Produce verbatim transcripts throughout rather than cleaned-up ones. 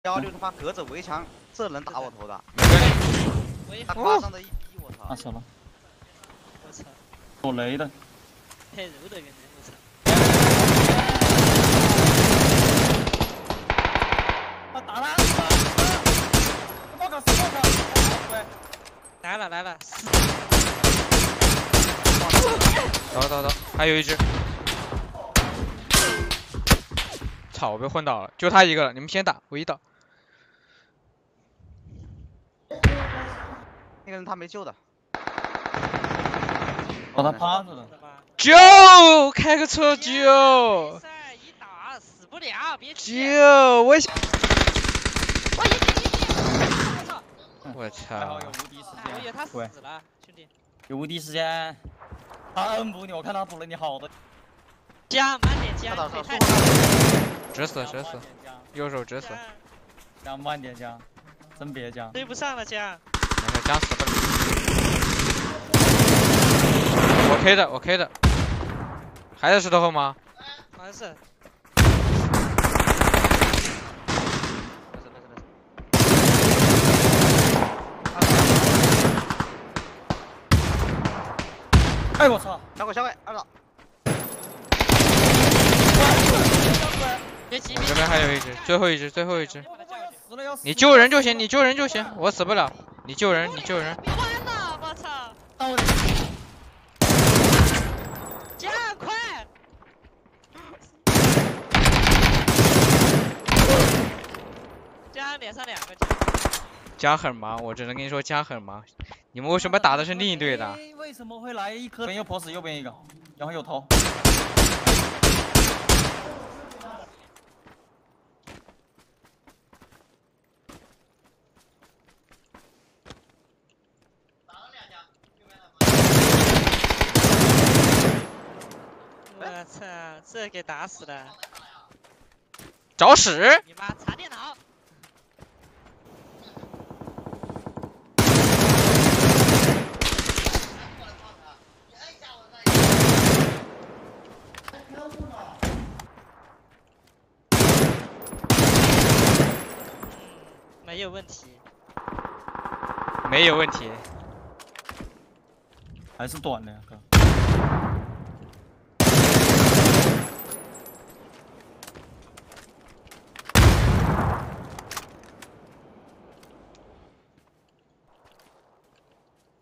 幺六他妈隔着围墙，这能打我头的？他哦夸张的一逼，我操！ 啊，死了！ 我操！ 躲雷的。 太柔的原来，我操！ 啊，打他！报告，报告！喂， 来了来了！ 走走走，还有一只。操，我被混倒了，就他一个了，你们先打，我一倒。 那个人他没救的， 把他趴着了。 救！开个车救！ 没事，一打死不了，别急。 救！我想。 我一击一击！我操！ 我操！ 有无敌时间。 我以为他死了，兄弟。 有无敌时间。他摁不你，我看他补了你好的。 加慢点加，太直死直死，右手直死。 加慢点加，真别加。 对不上了加。 没事，僵死不了。我 K 的，我 K 的。还在石头后吗？ 好像是。 哎我操！ 小鬼小鬼，二老。 别急， 我这边还有一只，最后一只，最后一只。 死了要死！ 你救人就行，你救人就行，我死不了。你救人，你救人。 完了，我操！加快！加脸上两个加。 加很忙，我只能跟你说加很忙。你们为什么打的是另一队的？ 为什么会来一颗？左边又 pos， 右边一个，然后有头。 我操，这给打死了！ 找屎！ 你妈查电脑！没有问题。 没有问题。 还是短的呀，哥。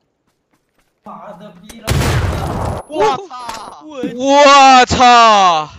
妈的逼了！ 我操！ 我操！